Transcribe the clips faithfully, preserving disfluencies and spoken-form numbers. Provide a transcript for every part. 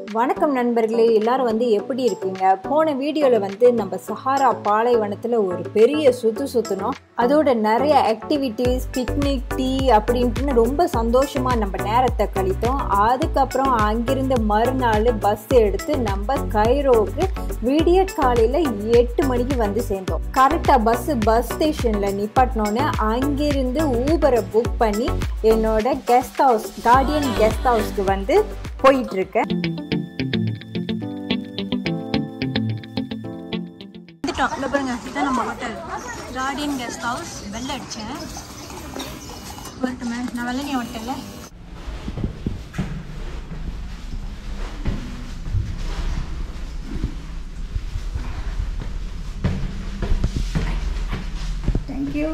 வணக்கம் நண்பர்களே, எல்லாரும் வந்து எப்படி இருக்கீங்க? போன வீடியோவில் வந்து நம்ம சஹாரா பாலைவனத்தில் ஒரு பெரிய சுற்று சுற்றினோம். அதோட நிறைய ஆக்டிவிட்டீஸ், பிக்னிக், டீ அப்படின்ட்டு ரொம்ப சந்தோஷமாக நம்ம நேரத்தை கழித்தோம். அதுக்கப்புறம் அங்கிருந்த மறுநாள் பஸ் எடுத்து நம்ம கைரோவுக்கு விடிய காலையில் எட்டு மணிக்கு வந்து சேர்ந்தோம். கரெக்டாக பஸ்ஸு பஸ் ஸ்டேஷனில் நிப்பாட்டினோன்னே அங்கிருந்து ஊபரை புக் பண்ணி என்னோட கெஸ்ட் ஹவுஸ் கார்டியன் கெஸ்ட் ஹவுஸ்க்கு வந்து போயிட்டுருக்கேன். இல்லை பாருங்க, இதுதான் நம்ம hotel Guardian guest house. Bell அடித்தேன் வரட்டுமே. நான் வெள்ளனி ஹோட்டலில் தேங்க்யூ.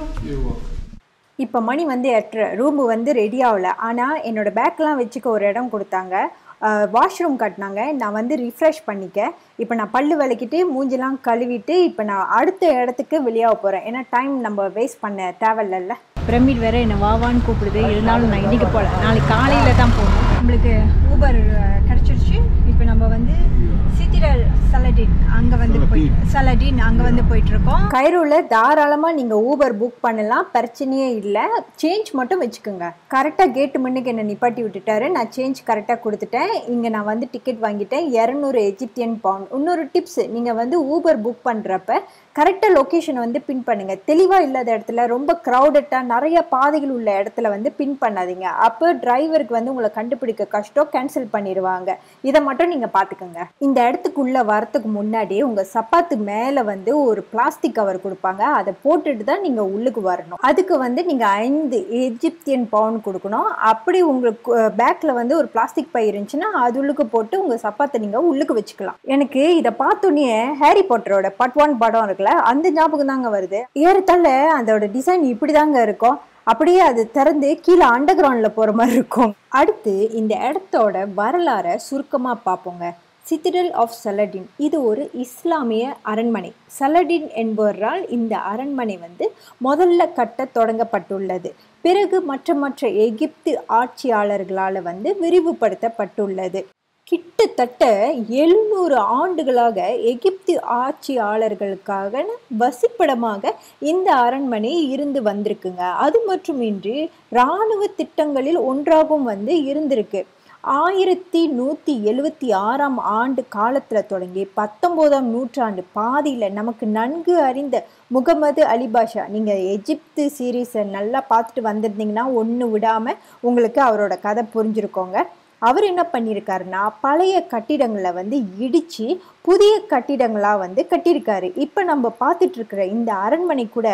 இப்போ மணி வந்து எட்டரை, ரூமு வந்து ரெடி ஆகலை. ஆனால் என்னோடய பேக்கெலாம் வச்சுக்க ஒரு இடம் கொடுத்தாங்க, வாஷ்ரூம் கட்டினாங்க. நான் வந்து ரிஃப்ரெஷ் பண்ணிக்க. இப்போ நான் பல்லு விளக்கிட்டு மூஞ்செல்லாம் கழுவிட்டு இப்போ நான் அடுத்த இடத்துக்கு வெளியாக போகிறேன். ஏன்னா டைம் நம்ம வேஸ்ட் பண்ண தேவையில்ல. பிரமிட் வேறு என்னை வாவான்னு கூப்பிடுது. இருந்தாலும் நான் இன்றைக்கி போகல, நாளைக்கு காலையில் தான் போகணும். நம்மளுக்கு ஊபர் கிடச்சிருச்சு. இப்போ நம்ம வந்து சித்திரல் சலடின் அங்கே வந்து போய் சலடின் அங்கே வந்து போயிட்டுருக்கோம். கைரோவில் தாராளமாக நீங்கள் ஊபர் புக் பண்ணலாம், பிரச்சனையே இல்லை. சேஞ்ச் மட்டும் வச்சுக்கோங்க. கரெக்டாக கேட்டு முன்னுக்கு என்னை நிப்பாட்டி விட்டுட்டாரு. நான் சேஞ்ச் கரெக்டாக கொடுத்துட்டேன். இங்கே நான் வந்து டிக்கெட் வாங்கிட்டேன், இரநூறு எஜிப்தியன் பவுண்ட். இன்னொரு டிப்ஸ், நீங்கள் வந்து ஊபர் புக் பண்ணுறப்ப கரெக்டாக லொக்கேஷனை வந்து பின் பண்ணுங்கள். தெளிவாக இல்லாத இடத்துல, ரொம்ப க்ரௌடட்டாக நிறைய பாதைகள் உள்ள இடத்துல வந்து பின் பண்ணாதீங்க. அப்போ டிரைவருக்கு வந்து உங்களை கண்டுபிடிக்க கஷ்டம், கேன்சல் பண்ணிடுவாங்க. இதை மட்டும் நீங்கள் பார்த்துக்கோங்க. இந்த இடத்துக்குள்ளே வரத்துக்கு முன்னாடி உங்கள் சப்பாத்து மேலே வந்து ஒரு பிளாஸ்டிக் கவர் கொடுப்பாங்க. அதை போட்டுட்டு தான் நீங்கள் உள்ளுக்கு வரணும். அதுக்கு வந்து நீங்கள் ஐந்து எஜிப்தியன் பவுண்ட் கொடுக்கணும். அப்படி உங்களுக்கு பேக்கில் வந்து ஒரு பிளாஸ்டிக் பை இருந்துச்சுன்னா அது உள்ளுக்கு போட்டு உங்கள் சப்பாத்தை நீங்கள் உள்ளுக்கு வச்சுக்கலாம். எனக்கு இதை பார்த்தோன்னே ஹாரி பாட்டரோட பார்ட் ஒன் படம் இருக்குல்ல, அந்த ஞாபகம் தாங்க வருது. ஏறத்தாழ அதோட டிசைன் இப்படி தாங்க இருக்கும். அப்படியே அது திறந்து கீழே அண்டர் கிரவுண்டில் போகிற மாதிரி இருக்கும். அடுத்து இந்த இடத்தோட வரலாறை சுருக்கமாக பார்ப்போங்க. சித்திரல் ஆஃப் சலடின் இது ஒரு இஸ்லாமிய அரண்மனை. சலடின் என்பவரால் இந்த அரண்மனை வந்து முதல்ல கட்ட தொடங்கப்பட்டுள்ளது. பிறகு மற்ற மற்ற எகிப்து ஆட்சியாளர்களால் வந்து விரிவுபடுத்தப்பட்டுள்ளது. கிட்டத்தட்ட எழுநூறு ஆண்டுகளாக எகிப்து ஆட்சியாளர்களுக்காக வசிப்பிடமாக இந்த அரண்மனை இருந்து வந்திருக்குங்க. அது மட்டுமின்றி இராணுவ திட்டங்களில் ஒன்றாகவும் வந்து இருந்திருக்கு. ஆயிரத்தி நூற்றி எழுவத்தி ஆறாம் ஆண்டு காலத்தில் தொடங்கி பத்தொம்போதாம் நூற்றாண்டு பாதியில் நமக்கு நன்கு அறிந்த முகமது அலி பாஷா, நீங்கள் எஜிப்து சீரீஸை நல்லா பார்த்துட்டு வந்திருந்தீங்கன்னா ஒன்று விடாமல் உங்களுக்கு அவரோட கதை புரிஞ்சிருக்கோங்க. அவர் என்ன பண்ணியிருக்காருன்னா, பழைய கட்டிடங்களை வந்து இடித்து புதிய கட்டிடங்களாக வந்து கட்டியிருக்காரு. இப்போ நம்ம பார்த்துட்ருக்கிற இந்த அரண்மனை கூட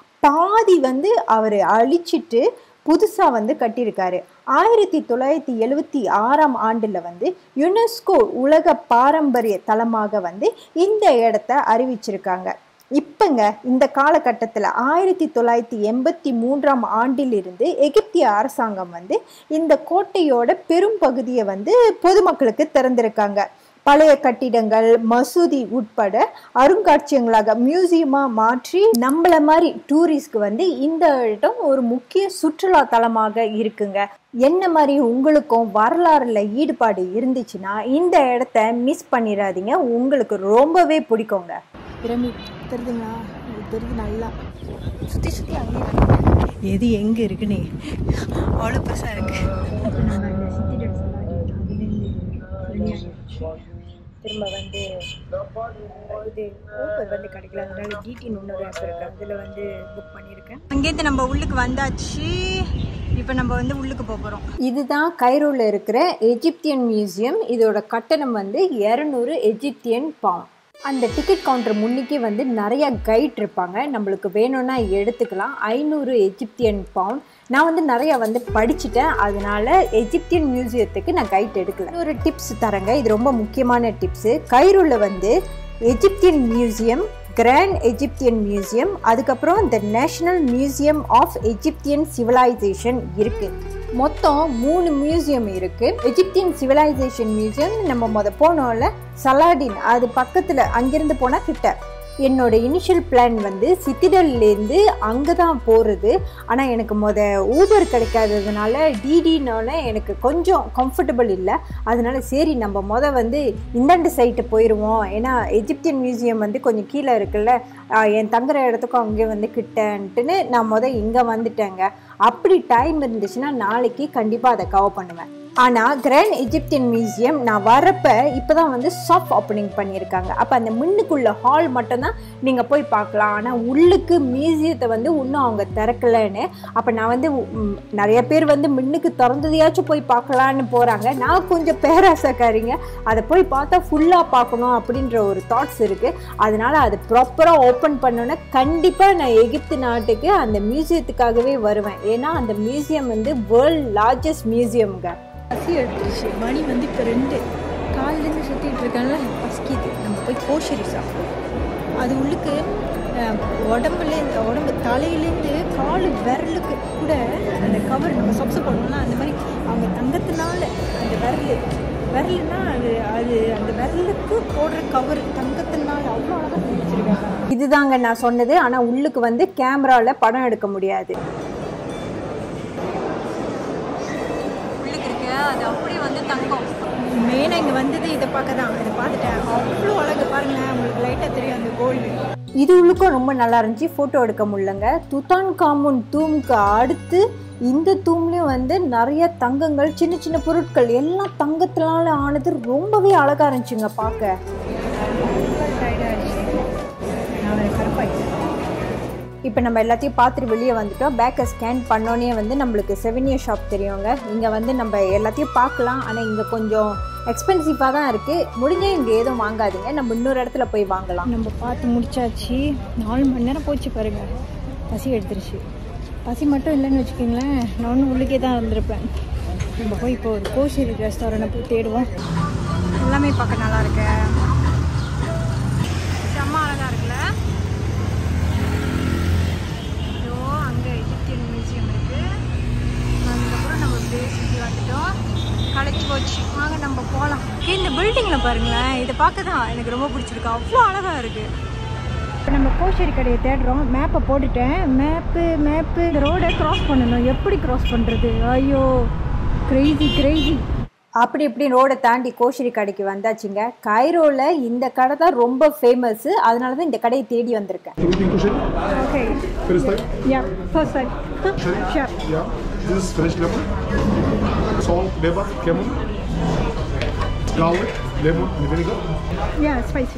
பாதி வந்து அவர் அழிச்சிட்டு புதுசாக வந்து கட்டியிருக்காரு. ஆயிரத்தி தொள்ளாயிரத்தி எழுவத்தி ஆறாம் ஆண்டில் வந்து யுனெஸ்கோ உலக பாரம்பரிய தலமாக வந்து இந்த இடத்த அறிவிச்சிருக்காங்க. இப்போங்க இந்த காலகட்டத்தில் ஆயிரத்தி தொள்ளாயிரத்தி எண்பத்தி மூன்றாம் ஆண்டிலிருந்து எகிப்திய அரசாங்கம் வந்து இந்த கோட்டையோட பெரும் பகுதியை வந்து பொதுமக்களுக்கு திறந்திருக்காங்க. பழைய கட்டிடங்கள், மசூதி உட்பட அருங்காட்சியங்களாக மியூசியமாக மாற்றி நம்மள மாதிரி டூரிஸ்ட்க்கு வந்து இந்த இடம் ஒரு முக்கிய சுற்றுலா தலமாக இருக்குங்க. என்ன மாதிரி உங்களுக்கும் வரலாறுல ஈடுபாடு இருந்துச்சுன்னா இந்த இடத்த மிஸ் பண்ணிடாதீங்க, உங்களுக்கு ரொம்பவே பிடிக்குங்க. பிரமிட் தெரியுதுங்களா? தெரியுது நல்லா. சுற்றி சுற்றி அங்கே எது எங்கே இருக்குன்னு அவ்வளோ பெருசாக இருக்கு. திரும்ப வந்து இது ஊபர் வந்து கிடைக்கல, அதனால டிடின்னு இன்னொரு ஆப் இருக்குது, அதில் வந்து புக் பண்ணியிருக்கேன். அங்கேருந்து நம்ம உள்ளுக்கு வந்தாச்சு. இப்போ நம்ம வந்து உள்ளுக்கு போக போகிறோம். இதுதான் கைரோவில் இருக்கிற எஜிப்தியன் மியூசியம். இதோட கட்டணம் வந்து இரநூறு எஜிப்தியன் பவுண்ட். அந்த டிக்கெட் கவுண்டர் முன்னிக்கே வந்து நிறையா கைட் இருப்பாங்க, நம்மளுக்கு வேணும்னா எடுத்துக்கலாம். ஐநூறு எஜிப்தியன் பவுண்ட். நான் வந்து நிறையா வந்து படிச்சுட்டேன், அதனால எஜிப்தியன் மியூசியத்துக்கு நான் கைட் எடுக்கல. ஒரு டிப்ஸ் தரேங்க, இது ரொம்ப முக்கியமான டிப்ஸு. கைரோவில் வந்து Egyptian museum, grand Egyptian museum, அதுக்கப்புறம் இந்த national museum of Egyptian civilisation இருக்குது. மொத்தம் மூணு மியூசியம் இருக்குது. எஜிப்தியன் சிவிலைசேஷன் மியூசியம் நம்ம முத போனோம்ல சலாடின், அது பக்கத்தில், அங்கிருந்து போனால் கிட்ட. என்னோட இனிஷியல் பிளான் வந்து சித்திடல்லேருந்து அங்கே தான் போகிறது. ஆனால் எனக்கு மொத ஊபர் கிடைக்காததுனால டிடினால எனக்கு கொஞ்சம் கம்ஃபர்டபுள் இல்லை. அதனால சரி நம்ம மொதல் வந்து இந்தாண்டு சைட்டு போயிடுவோம். ஏன்னா எஜிப்தியன் மியூசியம் வந்து கொஞ்சம் கீழே இருக்குல்ல, என் தங்குற இடத்துக்கும் அங்கே வந்து கிட்டன்ட்டுன்னு நான் மொதல் இங்கே வந்துட்டேங்க. அப்படி டைம் இருந்துச்சுன்னா நாளைக்கு கண்டிப்பாக அதை கவர் பண்ணுவேன். ஆனால் கிராண்ட் எஜிப்தியன் மியூசியம் நான் வரப்போ இப்போ தான் வந்து சாஃப்ட் ஓப்பனிங் பண்ணியிருக்காங்க. அப்போ அந்த முன்னுக்குள்ள ஹால் மட்டும்தான் நீங்கள் போய் பார்க்கலாம். ஆனால் உள்ளுக்கு மியூசியத்தை வந்து இன்னும் அவங்க திறக்கலைன்னு. அப்போ நான் வந்து நிறைய பேர் வந்து முன்னுக்கு திறந்ததையாச்சும் போய் பார்க்கலான்னு போகிறாங்க. நான் கொஞ்சம் பேராசக்காரிங்க, அதை போய் பார்த்தா ஃபுல்லாக பார்க்கணும் அப்படின்ற ஒரு தாட்ஸ் இருக்குது. அதனால் அது ப்ராப்பராக ஓப்பன் பண்ணோன்னா கண்டிப்பாக நான் எகிப்து நாட்டுக்கு அந்த மியூசியத்துக்காகவே வருவேன். ஏன்னா அந்த மியூசியம் வந்து வேர்ல்ட் லார்ஜஸ்ட் மியூசியம்ங்க. பசி எடுத்துருச்சு. மணி வந்து இப்போ ரெண்டு காலிலேருந்து சுற்றிட்டு இருக்கான்ல, பசிக்குது. நம்ம போய் கோஷரி சாப்பிடுவோம். அது உள்ளுக்கு உடம்புலேருந்து உடம்பு தலையிலேருந்து கால் விரலுக்கு கூட அந்த கவர் நம்ம சொப்சு போடணும்னா அந்த மாதிரி அவங்க தங்கத்தினால அந்த விரல் விரலுன்னா அது அது அந்த விரலுக்கு போடுற கவர் தங்கத்தினால அவ்வளோ அழகாக செஞ்சுருக்காங்க. இதுதாங்க நான் சொன்னது. ஆனால் உள்ளுக்கு வந்து கேமராவில் படம் எடுக்க முடியாது. அது அப்படியே வந்து தங்கம். மெயினாக இங்கே வந்தது இதை பார்க்க தான். இதை பார்த்துட்டேன், அவ்வளோ அழகு பாருங்களேன். உங்களுக்கு லைட்டாக தெரியும் அந்த கோல்டு. இது உள்ளுக்கும் ரொம்ப நல்லா இருந்துச்சு, ஃபோட்டோ எடுக்க முடியலங்க. துத்தான்காமுன் தூம்க்கு அடுத்து இந்த தூம்லேயும் வந்து நிறைய தங்கங்கள், சின்ன சின்ன பொருட்கள் எல்லாம் தங்கத்தினால ஆனது. ரொம்பவே அழகாக இருந்துச்சுங்க பார்க்க. இப்போ நம்ம எல்லாத்தையும் பார்த்துட்டு வெளியே வந்துட்டோம். பேக்கை ஸ்கேன் பண்ணோன்னே வந்து நம்மளுக்கு செவனியர் ஷாப் தெரியுங்க. இங்கே வந்து நம்ம எல்லாத்தையும் பார்க்கலாம். ஆனால் இங்கே கொஞ்சம் எக்ஸ்பென்சிவாக தான் இருக்குது. முடிஞ்சே இங்கே எதுவும் வாங்காதீங்க, நம்ம இன்னொரு இடத்துல போய் வாங்கலாம். நம்ம பார்த்து முடிச்சாச்சு. நாலு மணி நேரம் போச்சு பாருங்கள். பசி எடுத்துருச்சு. பசி மட்டும் இல்லைன்னு வச்சுக்கோங்களேன், நானும் உள்ளுக்கே தான் இருந்திருப்பேன். நம்ம போய் இப்போ ஒரு கோஷரி ரெஸ்டாரண்ட்டை போய் தேடுவோம். எல்லாமே பார்க்க நல்லா இருக்கு. செம்ம அழகாக இருக்குல்ல. களைச்சி போச்சு. வாங்க நம்ம போகலாம். இந்த பில்டிங்கில் பாருங்களேன், இதை பார்க்க தான் எனக்கு ரொம்ப பிடிச்சிருக்கு. அவ்வளோ அழகாக இருக்குது. இப்போ நம்ம கோஷரி கடையை தேடுறோம். மேப்பை போட்டுட்டேன். மேப்பு மேப்பு இந்த ரோடை க்ராஸ் பண்ணணும். எப்படி க்ராஸ் பண்ணுறது? ஐயோ கிரேசி கிரேசி. அப்படி இப்படி ரோடை தாண்டி கோஷரி கடைக்கு வந்தாச்சுங்க. கைரோவில் இந்த கடை தான் ரொம்ப ஃபேமஸ்ஸு. அதனால தான் இந்த கடையை தேடி வந்திருக்கேன். Okay. First time? Yeah, first time. Sure. Yeah. This is fresh lemon, salt, pepper, cumin, garlic, lemon, and vinegar. Yeah, spicy.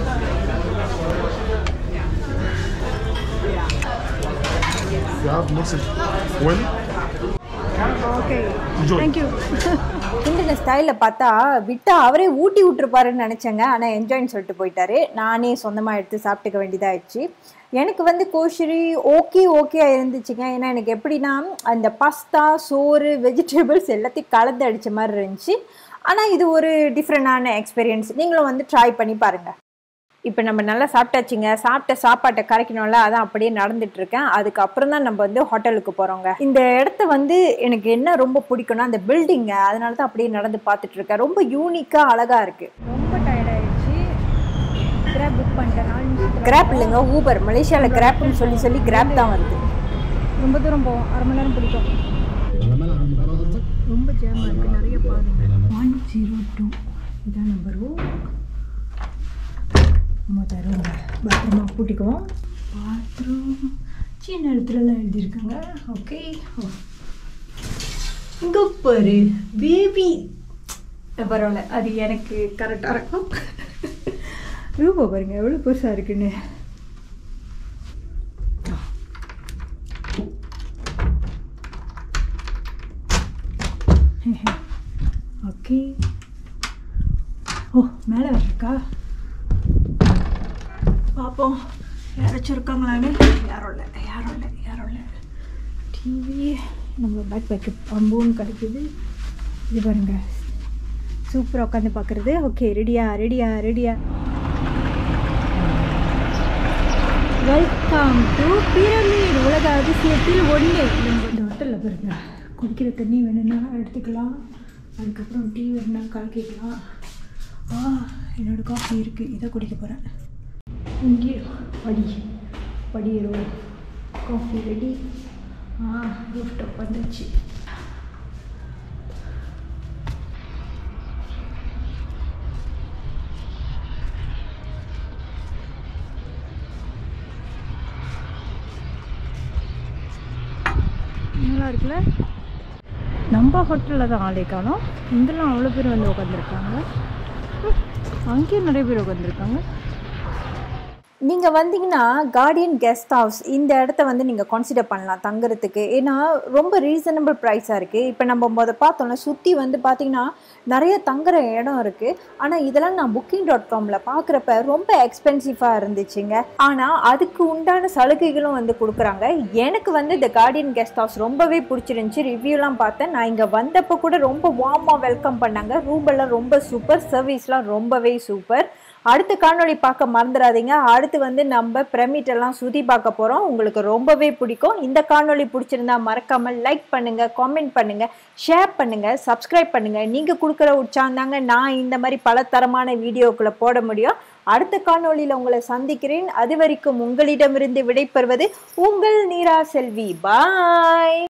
Yeah, mix it well. Okay. Enjoy. Thank you. இந்த ஸ்டைலில் பார்த்தா விட்டா அவரே ஊட்டி விட்டுருப்பாருன்னு நினச்சேங்க. ஆனால் என்ஜாய்ன்னு சொல்லிட்டு போயிட்டாரு. நானே சொந்தமாக எடுத்து சாப்பிட்டுக்க வேண்டியதாகிடுச்சு. எனக்கு வந்து கோஷரி ஓகே ஓகே இருந்துச்சுங்க. ஏன்னா எனக்கு எப்படின்னா அந்த பாஸ்தா, சோறு, வெஜிடபிள்ஸ் எல்லாத்தையும் கலந்து அடித்த மாதிரி இருந்துச்சு. ஆனால் இது ஒரு டிஃப்ரெண்டான எக்ஸ்பீரியன்ஸ். நீங்களும் வந்து ட்ரை பண்ணி பாருங்கள். இப்போ நம்ம நல்லா சாப்பிட்டாச்சுங்க. சாப்பிட்ட சாப்பாட்டை கரைக்கணும்ல, அதான் அப்படியே நடந்துட்டுருக்கேன். அதுக்கப்புறம் தான் நம்ம வந்து ஹோட்டலுக்கு போகிறோங்க. இந்த இடத்த வந்து எனக்கு என்ன ரொம்ப பிடிக்கும்னா அந்த பில்டிங்கை. அதனால தான் அப்படியே நடந்து பார்த்துட்ருக்கேன். ரொம்ப யூனிக்காக அழகாக இருக்குது. ரொம்ப டயர்டாகிடுச்சு. கிராப் புக் பண்ணிட்டேன். நாலு நிமிஷம். கிராப் இல்லைங்க, ஊபர். மலேசியாவில் கிராப்னு சொல்லி சொல்லி கிராப் தான் வருது. ரொம்ப தூரம் போவோம், அரை மணி நேரம் பிடிக்கும். ரொம்ப ஜாமாக இருக்குது, நிறைய பாருங்க. ஒன் ஜீரோ டூ இதான் நம்பர். மொத்தம் பாத்ரூமாக கூட்டிக்குவோம். பாத்ரூம் சின்ன இடத்துலலாம் எழுதியிருக்காங்க. ஓகே. இங்கே பாரு பேபி. பரவாயில்ல, அது எனக்கு கரெக்டாக இருக்கும். ரூபா பாருங்க எவ்வளோ பெருசாக இருக்குன்னு. ஓகே. ஓ, மேலே வர்றக்கா பார்ப்போம். யாராச்சும் இருக்காங்களான்னு. யாரும் இல்லை, யாரும் இல்லை, யாரும் இல்லை. டிவி நம்ம பேக் பேக்கு பம்புன்னு கிடைக்குது. இது பாருங்க, சூப்பராக உட்காந்து பார்க்குறது. ஓகே, ரெடியா ரெடியா ரெடியா. வெல்கம் டு பிரமிட், உலக அதிசயத்தில் ஒன்று. இந்த ஹோட்டலில் பாருங்க, குடிக்கிற தண்ணி வேணும்னா எடுத்துக்கலாம். அதுக்கப்புறம் டீ வேணும்னா கலக்கிக்கலாம். ஆ, என்னோடய காஃபி இருக்குது, இதை குடிக்க போகிறேன். இங்கே படி படி ஏறுவோம். Coffee ready. ஆ ரூஃப் டாப் வந்துச்சு. நல்லா இருக்குல்ல. நம்ம ஹோட்டலில் தான் ஆளே காணோம். இங்கெல்லாம் அவ்வளோ பேர் வந்து உட்காந்துருக்காங்க. அங்கேயும் நிறைய பேர் உட்காந்துருக்காங்க. நீங்கள் வந்தீங்கன்னா கார்டியன் கெஸ்ட் ஹவுஸ் இந்த இடத்த வந்து நீங்கள் கன்சிடர் பண்ணலாம் தங்குறதுக்கு. ஏன்னா ரொம்ப ரீசனபிள் ப்ரைஸாக இருக்குது. இப்போ நம்ம முத பார்த்தோம்னா சுற்றி வந்து பார்த்திங்கன்னா நிறைய தங்குற இடம் இருக்குது. ஆனால் இதெல்லாம் நான் புக்கிங் டாட் காமில் பார்க்குறப்ப ரொம்ப எக்ஸ்பென்சிவாக இருந்துச்சுங்க. ஆனால் அதுக்கு உண்டான சலுகைகளும் வந்து கொடுக்குறாங்க. எனக்கு வந்து இந்த கார்டியன் கெஸ்ட் ஹவுஸ் ரொம்பவே பிடிச்சிருந்துச்சி. ரிவ்யூலாம் பார்த்தேன். நான் இங்கே வந்தப்போ கூட ரொம்ப வார்மாக வெல்கம் பண்ணாங்க. ரூமெல்லாம் ரொம்ப சூப்பர், சர்வீஸ்லாம் ரொம்பவே சூப்பர். அடுத்த காணொளி பார்க்க மறந்துடாதீங்க. அடுத்து வந்து நம்ம பிரமிட் எல்லாம் சுற்றி பார்க்க போகிறோம். உங்களுக்கு ரொம்பவே பிடிக்கும். இந்த காணொளி பிடிச்சிருந்தா மறக்காமல் லைக் பண்ணுங்கள், காமெண்ட் பண்ணுங்கள், ஷேர் பண்ணுங்கள், சப்ஸ்கிரைப் பண்ணுங்கள். நீங்கள் கொடுக்குற உற்சாகம் தாங்க நான் இந்த மாதிரி பல தரமான வீடியோக்களை போட முடியும். அடுத்த காணொளியில் உங்களை சந்திக்கிறேன். அது வரைக்கும் உங்களிடமிருந்து விடைபெறுவது உங்கள் நீரா செல்வி. பாய்.